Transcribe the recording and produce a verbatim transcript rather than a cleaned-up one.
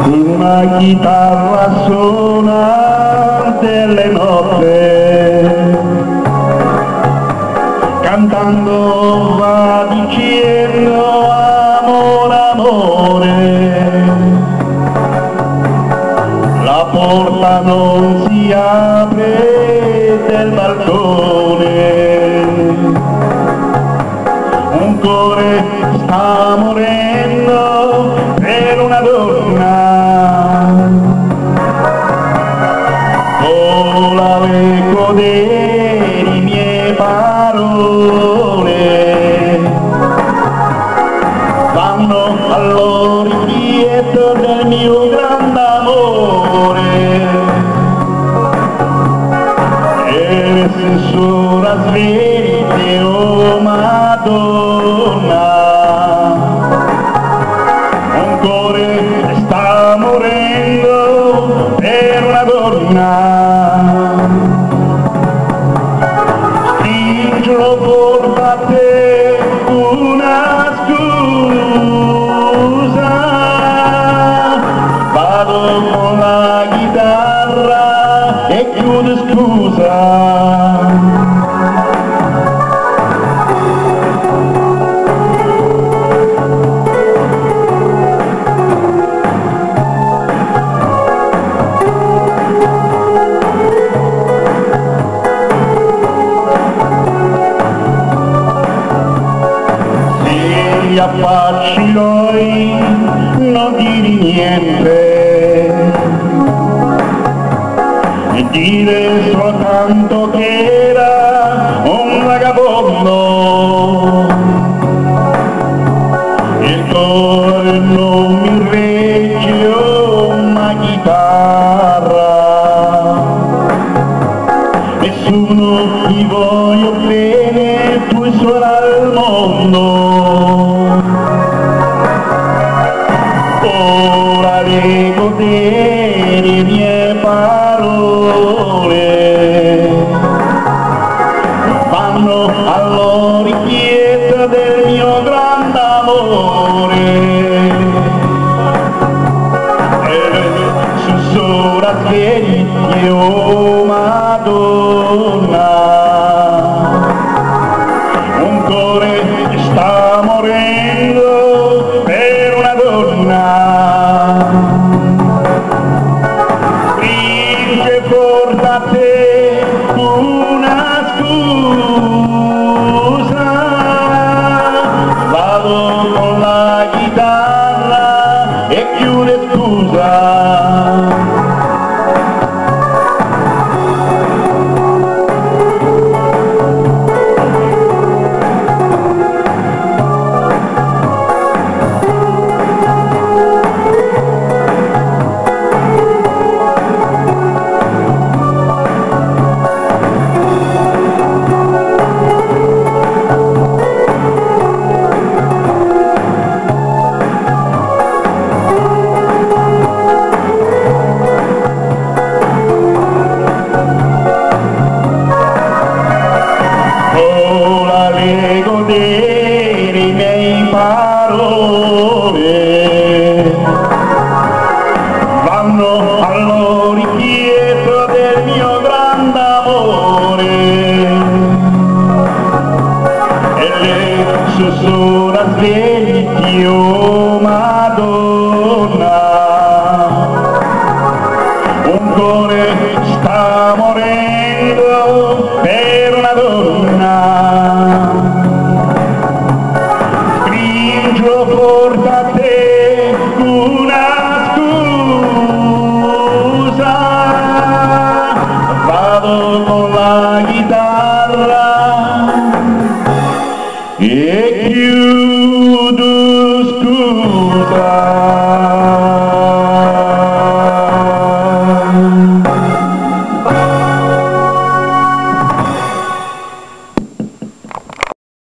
una chitarra suona delle notte, cantando va dicendo amore, amore, la porta non si apre del balcone, un cuore sta morendo per una donna, vola l'eco delle mie parole, vanno all'orecchietto del mio grande amore, e le sensora sveglie, oh Madonna, un cuore sta morendo per una donna. Stringilo porta a te una scusa, vado con la chitarra e chiudo scusa. Ti affaccioi, non dire niente, e dire soltanto che era un vagabondo, il cuore non mi regge una chitarra, nessuno ti voglio bene, tu sola al mondo. Ora leggo delle mie parole, vanno all'orecchietto del mio grande amore, e sussurra svegli, oh Madonna, un cuore sta morendo per una donna. Stringe porta a te una scusa, vado con la chitarra e chiude scusa. Ora leggo delle mie parole, vanno all'orecchietto del mio grande amore, e le sussurra svegli, oh Madonna, un cuore sta morendo per una donna. Stringilo porta a te una scusa, vado con la chitarra e chiudo scusa.